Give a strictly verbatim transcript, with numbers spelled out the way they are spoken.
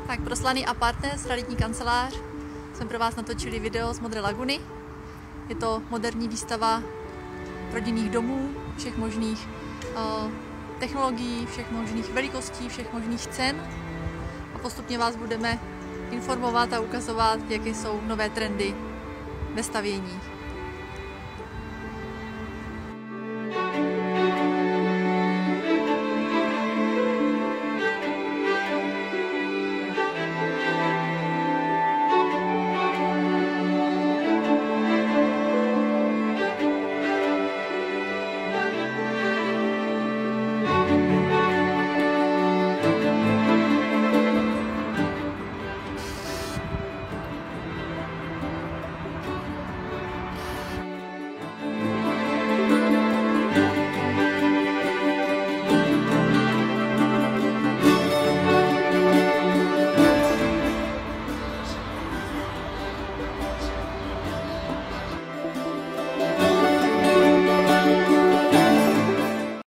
Tak pro Slaný a Partners, realitní kancelář, jsme pro vás natočili video z Modré laguny. Je to moderní výstava rodinných domů, všech možných uh, technologií, všech možných velikostí, všech možných cen. A postupně vás budeme informovat a ukazovat, jaké jsou nové trendy ve stavění.